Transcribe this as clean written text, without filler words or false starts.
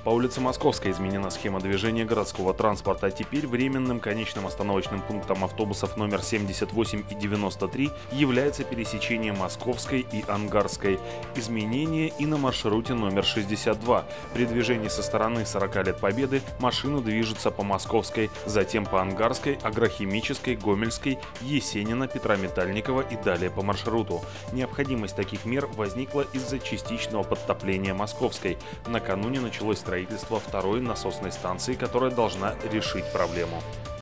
По улице Московской изменена схема движения городского транспорта. Теперь временным конечным остановочным пунктом автобусов номер 78 и 93 является пересечение Московской и Ангарской. Изменения и на маршруте номер 62. При движении со стороны 40 лет Победы машины движутся по Московской, затем по Ангарской, Агрохимической, Гомельской, Есенина, Петра Метальникова и далее по маршруту. Необходимость таких мер возникла из-за частичного подтопления Московской. Накануне началось строительство второй насосной станции, которая должна решить проблему.